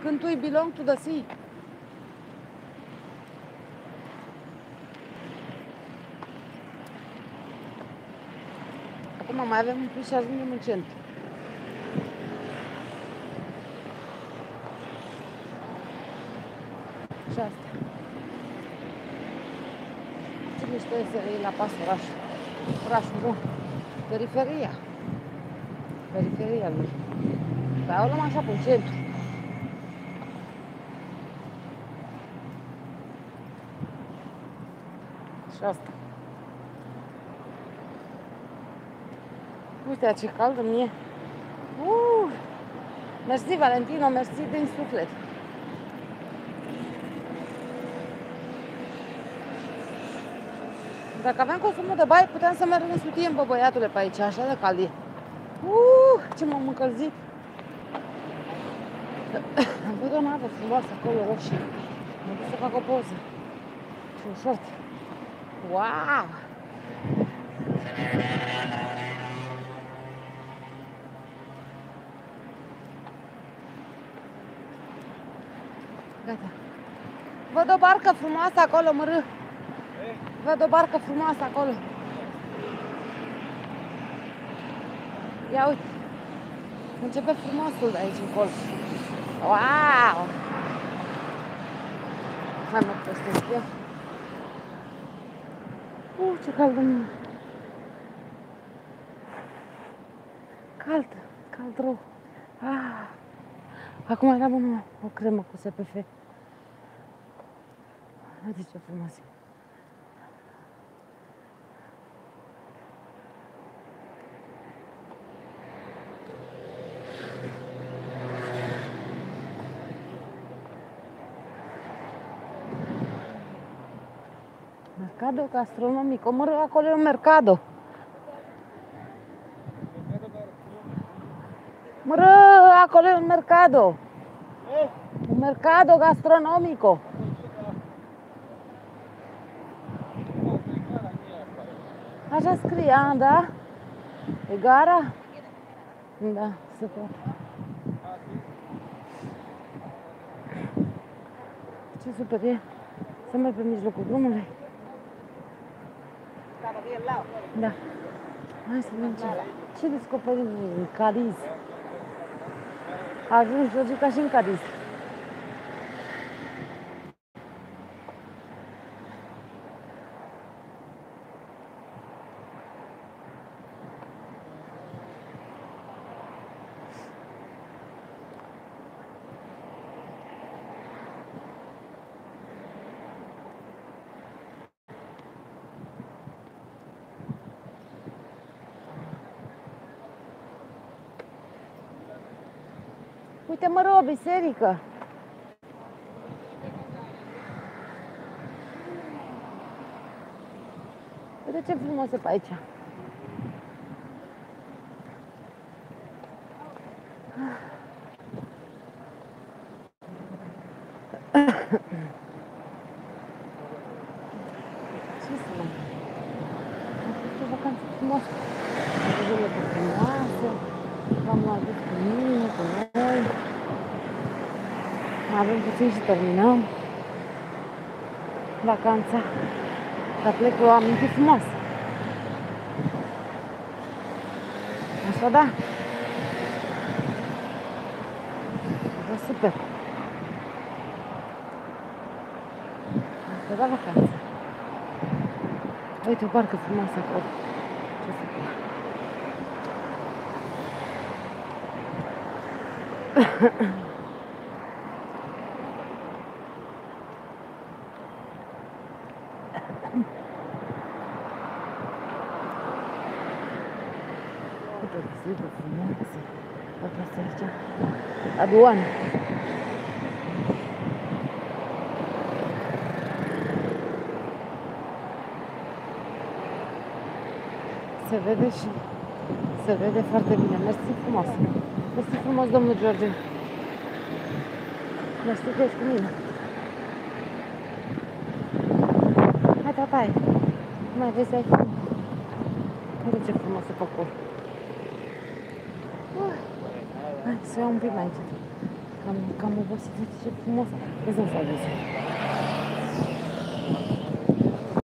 Când tu belong to the sea. Acum mai avem un pic și ajungem în centru. Și asta. Ce mișto e să iei la pas orașul. Orașul bun. Periferia. Periferia lui. Dar o luăm așa pe centru. Și asta. Uite ce caldă mie. Mersi, Valentino, mersi din suflet. Dacă aveam consumul de baie, puteam să merg în sutie, bă, băiatule, pe aici, așa de cald e. Ce m-am încălzit. Văd o navă frumoasă acolo, roșie. Mă duc să fac o poză. Și un short. Wow! Gata. Văd o barcă frumoasă acolo, mărâ. Văd o barcă frumoasă acolo. Ia uite. Începe frumosul de aici încolo. Wow! Hai mă păstesc eu. Ce cald în... Cald rău. Acum eram o cremă cu SPF. Uite ce frumos e. Mercado gastronomico. Mă rog, acolo e un mercado. Mă rog, acolo e un mercado. Un mercado gastronomico. Așa scrie, da? E gara? Da, super. Ce super e să merg pe mijlocul drumului. Da. Hai să vedem ce descoperim în Cadiz. A ajuns Georgica și în Cadiz. Uite, mă rog, o biserică. Uite ce frumos e pe aici. Ce să mai? Am fost o vacanță frumoasă. Zilele frumoase. V-am adus cu mine, cu noi. Mai avem puțin și terminăm vacanța. Dar plec cu o amintire frumoasă. Așa da? E super. Asta da vacanță. Uite o barcă frumoasă acolo. Ce super. Uite o biserică frumoasă. Uite asta aici. Aduană. Se vede și se vede foarte bine. Mersi frumos. Mersi frumos, domnul George. Mersi că ești cu mine. Hai, tatai. Mai vezi aici? Uite ce frumos e făcut. Hai să iau un pic mai încet. Cam obosit, ce frumos. Îți dau să